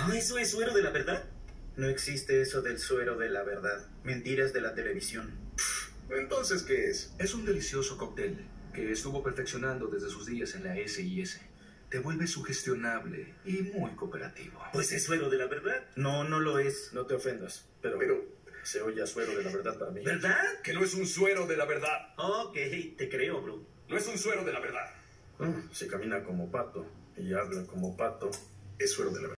Ah, ¿eso es suero de la verdad? No existe eso del suero de la verdad. Mentiras de la televisión. Entonces, ¿qué es? Es un delicioso cóctel que estuvo perfeccionando desde sus días en la SIS. Te vuelve sugestionable y muy cooperativo. Pues es suero de la verdad. No, no lo es. No te ofendas, pero se oye a suero de la verdad para mí. ¿Verdad? Que no es un suero de la verdad. Ok, te creo, bro. No es un suero de la verdad. Si camina como pato y habla como pato, es suero de la verdad.